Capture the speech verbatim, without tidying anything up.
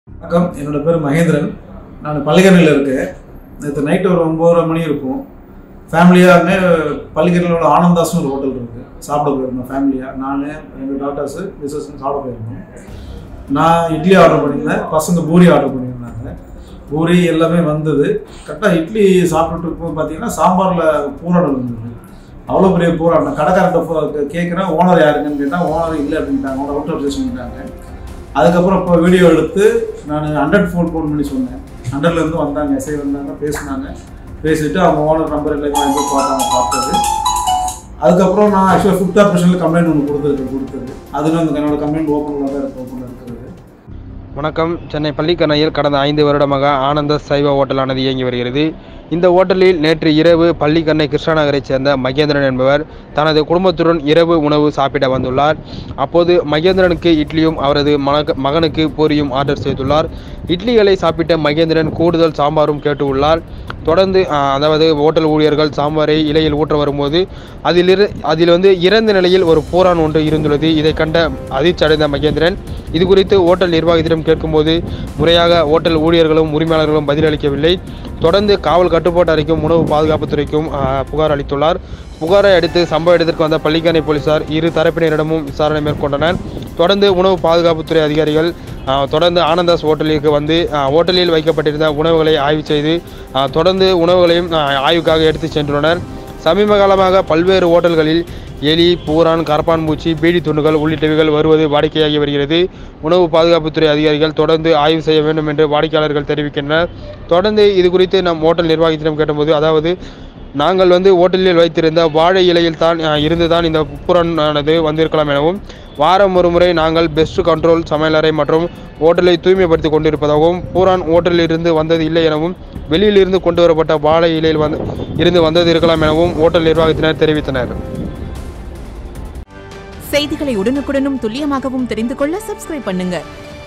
வணக்கம், என்னோட பேர் மகேந்திரன். நான் பள்ளிக்கரணையில் இருக்கேன். நேற்று நைட்டு ஒரு ஒம்பது மணி இருக்கும். ஃபேமிலியாகவே பள்ளிக்கரணையில் ஆனந்தாஸ்னு ஒரு ஹோட்டல் இருக்குது. சாப்பிட போயிருந்தோம் ஃபேமிலியாக. நான் எங்கள் டாக்டர்ஸு பிஸ்னஸ் சாப்பிட போயிருந்தோம். நான் இட்லி ஆர்டர் பண்ணியிருந்தேன், பசங்க பூரி ஆர்டர் பண்ணியிருந்தாங்க. பூரி எல்லாமே வந்தது. கரெக்டாக இட்லி சாப்பிட்டுட்டு இருக்கும்போது பார்த்தீங்கன்னா சாம்பாரில் பூராடம் இருந்தது. அவ்வளோ பெரிய பூராடம். கடைக்காரர்கிட்ட கேட்குறேன், ஓனர் யாருங்கன்னு கேட்டால் ஓனர் இல்லை அப்படின்ட்டாங்க. ஓனர் அவுட் ஆஃப் ஸ்டேஷன் பண்ணிட்டாங்க. அதுக்கப்புறம் இப்போ வீடியோ எடுத்து நான் ஹண்ட்ரட் ஃபோன் ஃபோன் பண்ணி சொன்னேன். ஹண்ட்ரட்லேருந்து வந்தாங்க, எஸ்ஐ வந்தாங்க, பேசினாங்க. பேசிவிட்டு அவங்க ஓனர் நம்பர் எல்லாமே வாங்கி பார்த்தாங்க. பார்த்தது அதுக்கப்புறம் நான் ஆக்சுவலாக ஃபுட் கார்பரேஷனில் கம்ப்ளைண்ட் ஒன்று கொடுத்துருக்கேன் கொடுத்தது அதில் வந்து என்னோட கம்ப்ளைண்ட் ஓப்பனில் தான் இருக்கு ஓப்பனில் இருக்கிறது. வணக்கம். சென்னை பள்ளிக்கரணையில் கடந்த ஐந்து வருடமாக ஆனந்த சைவ ஹோட்டலானது இயங்கி வருகிறது. இந்த ஹோட்டலில் நேற்று இரவு பள்ளிக்கரணை கிருஷ்ணா நகரைச் சேர்ந்த மகேந்திரன் என்பவர் தனது குடும்பத்துடன் இரவு உணவு சாப்பிட வந்துள்ளார். அப்போது மகேந்திரனுக்கு இட்லியும் அவரது மகனுக்கு பூரியும் ஆர்டர் செய்துள்ளார். இட்லிகளை சாப்பிட்ட மகேந்திரன் கூடுதல் சாம்பாரும் கேட்டு உள்ளார். தொடர்ந்து அதாவது ஹோட்டல் ஊழியர்கள் சாம்பாரை இலையில் ஊற்ற வரும்போது அதில் அதில் வந்து இறந்த நிலையில் ஒரு பூரான் ஒன்று இருந்துள்ளது. இதை கண்ட அதிர்ச்சி அடைந்த மகேந்திரன் இது குறித்து ஹோட்டல் நிர்வாகத்திடம் கேட்கும்போது முறையாக ஹோட்டல் ஊழியர்களும் உரிமையாளர்களும் பதிலளிக்கவில்லை. தொடர்ந்து காவல் கட்டுப்பாட்டு அறைக்கும் உணவு பாதுகாப்புத்துறைக்கும் புகார் அளித்துள்ளார். புகாரை அடுத்து சம்பவ இடத்திற்கு வந்த பள்ளிக்கரணை போலீசார் இரு தரப்பினரிடமும் விசாரணை மேற்கொண்டனர். தொடர்ந்து உணவு பாதுகாப்புத்துறை அதிகாரிகள் தொடர்ந்து ஆனந்தாஸ் ஹோட்டலுக்கு வந்து ஹோட்டலில் வைக்கப்பட்டிருந்த உணவுகளை ஆய்வு செய்து தொடர்ந்து உணவுகளையும் ஆய்வுக்காக எடுத்து சென்றுள்ளனர். சமீப காலமாக பல்வேறு ஹோட்டல்களில் எலி, பூரான், கரப்பான் பூச்சி, பீடி துண்டுகள் உள்ளிட்டவைகள் வருவது வாடிக்கையாகி வருகிறது. உணவு பாதுகாப்புத்துறை அதிகாரிகள் தொடர்ந்து ஆய்வு செய்ய வேண்டும் என்று வாடிக்கையாளர்கள் தெரிவிக்கின்றனர். தொடர்ந்து இது குறித்து நம் ஹோட்டல் நிர்வாகத்திடம் கேட்டபோது, அதாவது நாங்கள் வந்து ஹோட்டலில் வைத்திருந்த வாழை இலையில் தான் இருந்துதான் இந்த பூரானது வந்திருக்கலாம் எனவும், வாரம் ஒரு முறை நாங்கள் பெஸ்ட் கண்ட்ரோல் சமையலறை மற்றும் ஹோட்டலை தூய்மைப்படுத்தி கொண்டிருப்பதாகவும், பூரான் ஹோட்டலில் இருந்து வந்தது இல்லை எனவும், வெளியிலிருந்து கொண்டு வரப்பட்ட வாழை இலையில் வந்து இருந்து வந்தது இருக்கலாம் எனவும் ஹோட்டல் நிர்வாகத்தினர் தெரிவித்தனர். செய்திகளை உடனுக்குடனும் துல்லியமாகவும் தெரிந்து கொள்ள சப்ஸ்கிரைப் பண்ணுங்க.